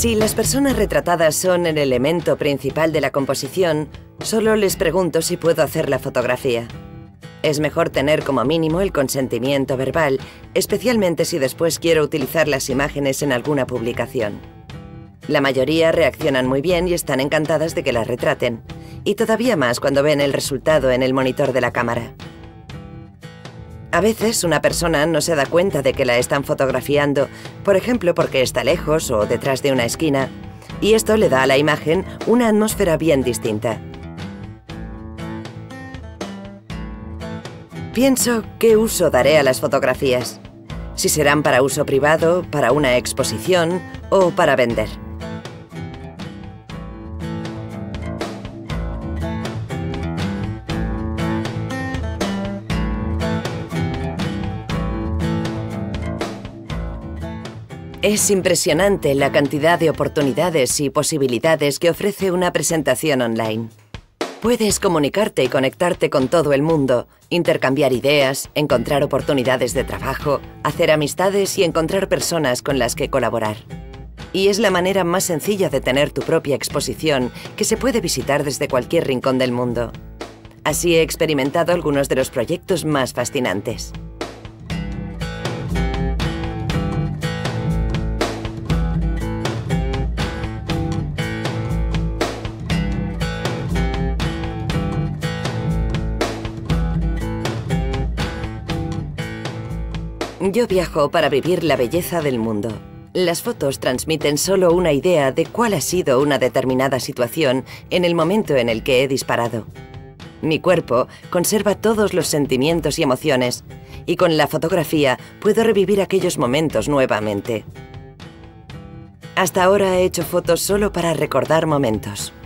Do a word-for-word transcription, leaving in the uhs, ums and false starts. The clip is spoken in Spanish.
Si las personas retratadas son el elemento principal de la composición, solo les pregunto si puedo hacer la fotografía. Es mejor tener como mínimo el consentimiento verbal, especialmente si después quiero utilizar las imágenes en alguna publicación. La mayoría reaccionan muy bien y están encantadas de que las retraten, y todavía más cuando ven el resultado en el monitor de la cámara. A veces una persona no se da cuenta de que la están fotografiando, por ejemplo porque está lejos o detrás de una esquina, y esto le da a la imagen una atmósfera bien distinta. Pienso qué uso daré a las fotografías, si serán para uso privado, para una exposición o para vender. Es impresionante la cantidad de oportunidades y posibilidades que ofrece una presentación online. Puedes comunicarte y conectarte con todo el mundo, intercambiar ideas, encontrar oportunidades de trabajo, hacer amistades y encontrar personas con las que colaborar. Y es la manera más sencilla de tener tu propia exposición, que se puede visitar desde cualquier rincón del mundo. Así he experimentado algunos de los proyectos más fascinantes. Yo viajo para vivir la belleza del mundo. Las fotos transmiten solo una idea de cuál ha sido una determinada situación en el momento en el que he disparado. Mi cuerpo conserva todos los sentimientos y emociones, y con la fotografía puedo revivir aquellos momentos nuevamente. Hasta ahora he hecho fotos solo para recordar momentos.